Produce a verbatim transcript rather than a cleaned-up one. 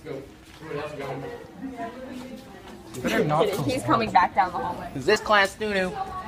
Better not. He's coming back down the hallway. Is this class Nunu?